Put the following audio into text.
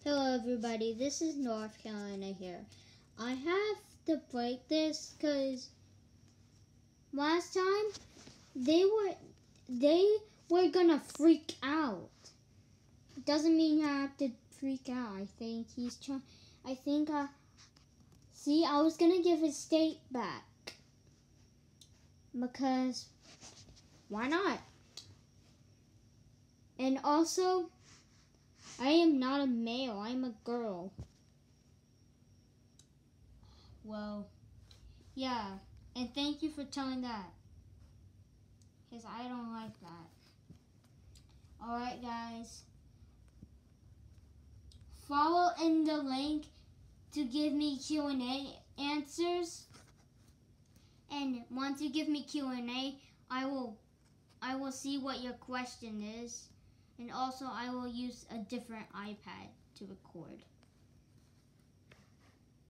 Hello everybody, this is North Carolina here. I have to break this because last time they were gonna freak out. Doesn't mean you have to freak out. I think he's trying. See, I was gonna give his state back because why not? And also, I am not a male, I'm a girl. Well, yeah, and thank you for telling that, because I don't like that. Alright guys, follow in the link to give me Q&A answers, and once you give me Q&A, I will see what your question is. And also, I will use a different iPad to record.